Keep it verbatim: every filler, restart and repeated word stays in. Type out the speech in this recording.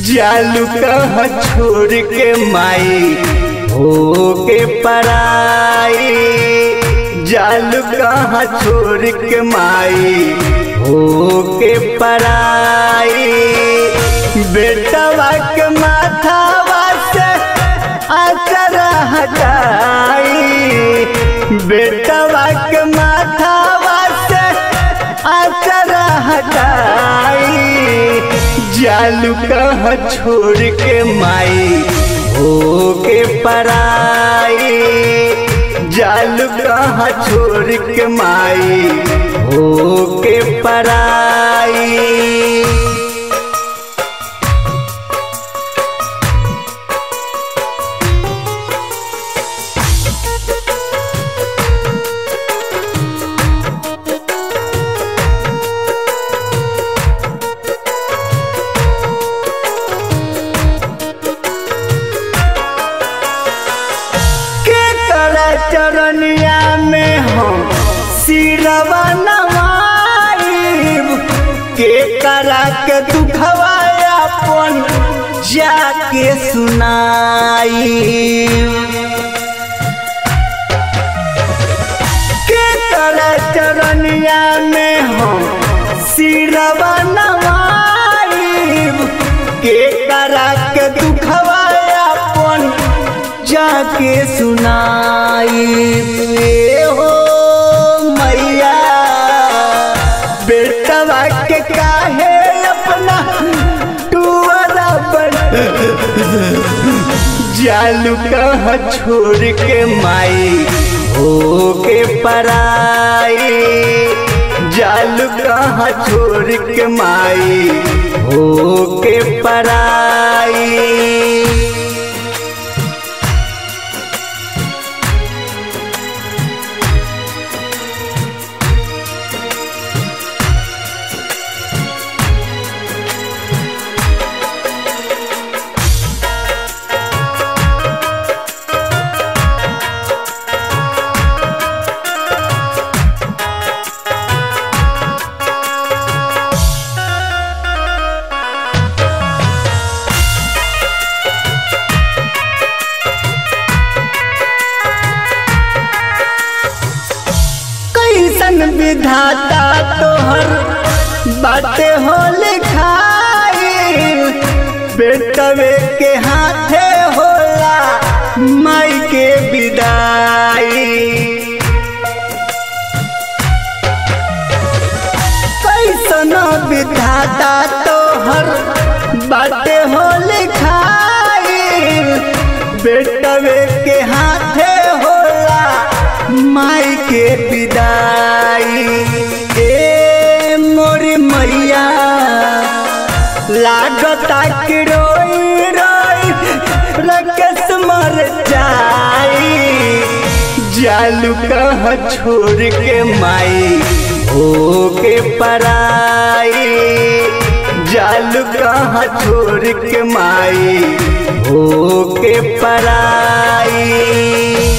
जालू कहाँ छोड़ के माई हो के पराई। जालू कहाँ छोड़ के माई हो के पराई। बेटवा के माथावा से आचर हटाई। बेटवा के माथावा से आचर हटाई। जालू कहाँ छोड़ के माई हो के पराई। जालू कहाँ छोड़ के माई हो के पराई। चरनिया में हम सिरवा नवाइब। के करा के दुखवा अपन जाके सुनाई। के करा चरनिया में हम सिरवा नवाइब। के करा के दुखवा अपन जाके सुनाई। हो मैया बेटवा के काहे अपना टुअरा पर जालू कहाँ छोड़ के माई हो के पराई। जालू कहाँ छोड़ के माई हो के पराई। विधाता तोहर बाटे हो लिखाई। बेटवे के हाथे होला माई के विदाई। कैसन विधाता तोहर बाटे हो लिखाई। बेटवे के हाथे होला माई के विदाई। ए मोरी मैया लागता कि रोई रोई रकेश मर जाई। जालू कहाँ छोड़ के माई हो के पराई। जालू कहाँ छोड़ के माई हो के पराई।